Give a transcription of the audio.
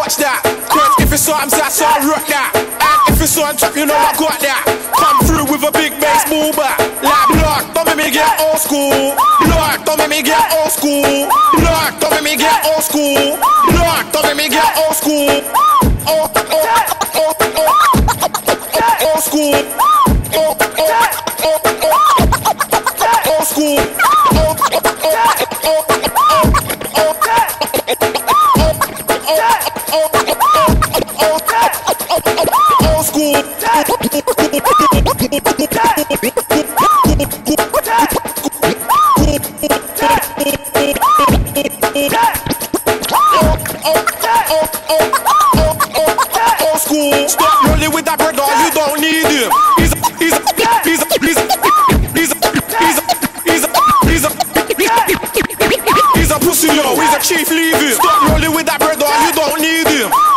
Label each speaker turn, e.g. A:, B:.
A: watch that. Cause if it's something that's so rock that. And if it's on top, you know I got that. Come through with a big bass boomer. Like block, don't make me get old school. Block, don't make me get old school. Block, don't make me get old school. Block, don't make me get old school. Old school. Old school. Old school. Old school. Stop rolling with that brother, you don't need him. He's a pussy, yo. He's a chief, leave him. Stop rolling with that brother, you don't need him.